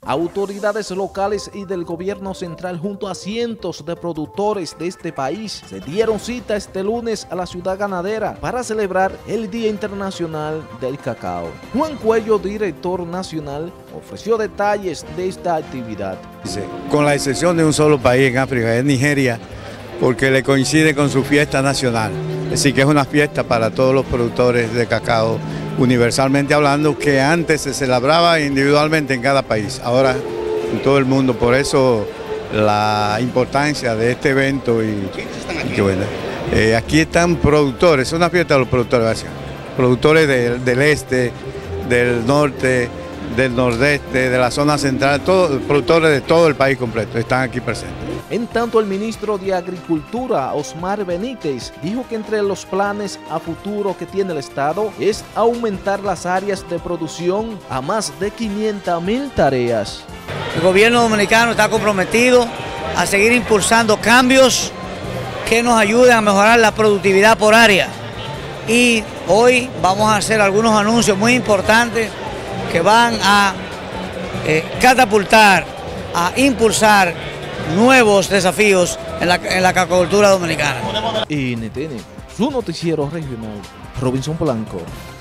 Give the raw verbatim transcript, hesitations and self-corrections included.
Autoridades locales y del gobierno central junto a cientos de productores de este país se dieron cita este lunes a la ciudad ganadera para celebrar el Día Internacional del Cacao. Juan Cuello, director nacional, ofreció detalles de esta actividad. Con la excepción de un solo país en África, es Nigeria, porque le coincide con su fiesta nacional. Así que es una fiesta para todos los productores de cacao, universalmente hablando, que antes se celebraba individualmente en cada país, ahora en todo el mundo. Por eso la importancia de este evento. Y, y que bueno, eh, aquí están productores, es una fiesta de los productores, ¿verdad? Productores de, del este, del norte, del nordeste, de la zona central, todos, productores de todo el país completo están aquí presentes. En tanto, el ministro de Agricultura, Osmar Benítez, dijo que entre los planes a futuro que tiene el Estado es aumentar las áreas de producción a más de quinientas mil tareas. El gobierno dominicano está comprometido a seguir impulsando cambios que nos ayuden a mejorar la productividad por área. Y hoy vamos a hacer algunos anuncios muy importantes que van a eh, catapultar, a impulsar nuevos desafíos en la, en la cacacultura dominicana. N T N, su noticiero regional, Robinson Blanco.